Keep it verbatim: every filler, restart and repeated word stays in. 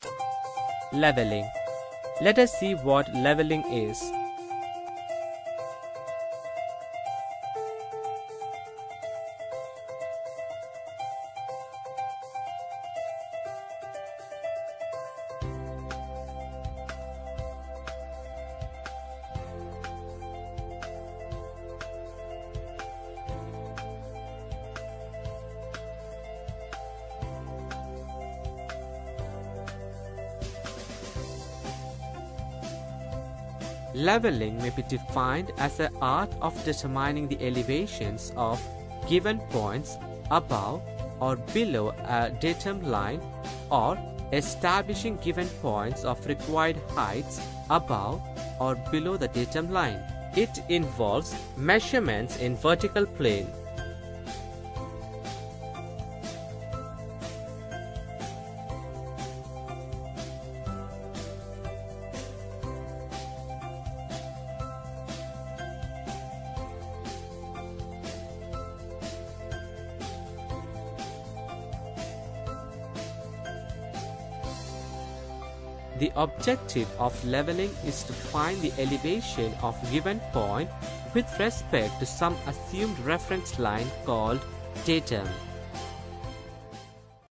Leveling. Let us see what leveling is. Leveling may be defined as the art of determining the elevations of given points above or below a datum line, or establishing given points of required heights above or below the datum line. It involves measurements in vertical plane. The objective of leveling is to find the elevation of given point with respect to some assumed reference line called datum.